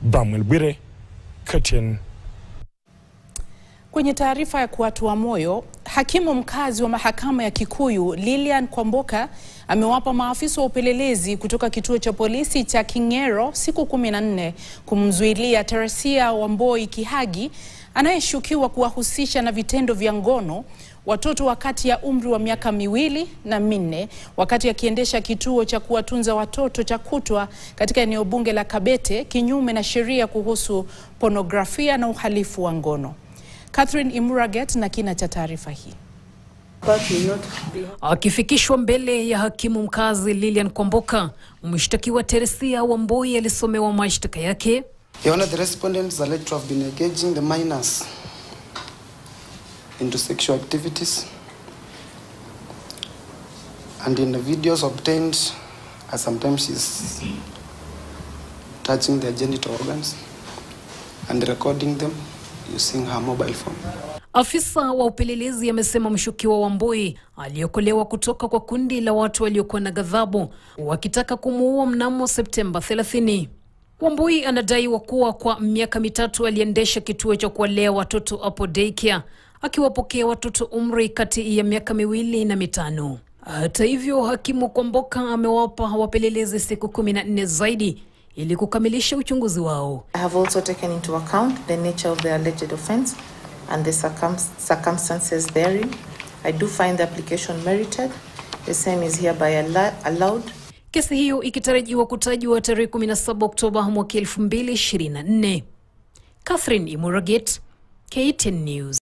Bramwell Bwire, KTN. Kwenye taarifa ya kuatua moyo, hakimu mkazi wa mahakama ya Kikuyu Lilian Kwamboka amewapa maafisa wa upelelezi kutoka kituo cha polisi cha Kingero siku 14 kumzuilia Teresia Wamboi Kihagi anayeshukiwa kuwahusisha na vitendo vya ngono watoto wakati ya umri wa miaka 2 na 4 wakati akiendesha kituo cha kuwatunza watoto cha kutwa katika eneo bunge la Kabete kinyume na sheria kuhusu pornografia na uhalifu wa ngono. Catherine Imuraget na kina cha taarifa hii. Akifikishwa mbele ya hakimu mkazi Lilian Kwamboka, mshtakiwa Teresia Wamboi alisomewa mashtaka yake. Your Honor, the respondents are alleged to have been engaging the minors into sexual activities, and in the videos obtained, sometimes she's touching their genital organs and recording them using her mobile phone. Afisa wa upelelezi amesema mshukiwa Wamboi aliokolewa kutoka kwa kundi la watu waliokuwa na ghadhabu wakitaka kumuua mnamo Septemba 30. Wamboi anadaiwa kuwa kwa miaka 3 aliendesha kituo cha kuwalea watoto hapo daycare, akiwapokea watoto umri kati ya miaka 2 na 5. Hata hivyo, hakimu Kwamboka amewapa wapelelezi siku 14 zaidi ili kukamilisha uchunguzi wao. I have also taken into account the nature of the alleged offense and the circumstances therein. I do find the application merited. The same is hereby allowed. Kesi hiyo ikitarajiwa kutajwa tarehe 17 Oktoba mwaka 2024. Catherine Imuraget, KTN News.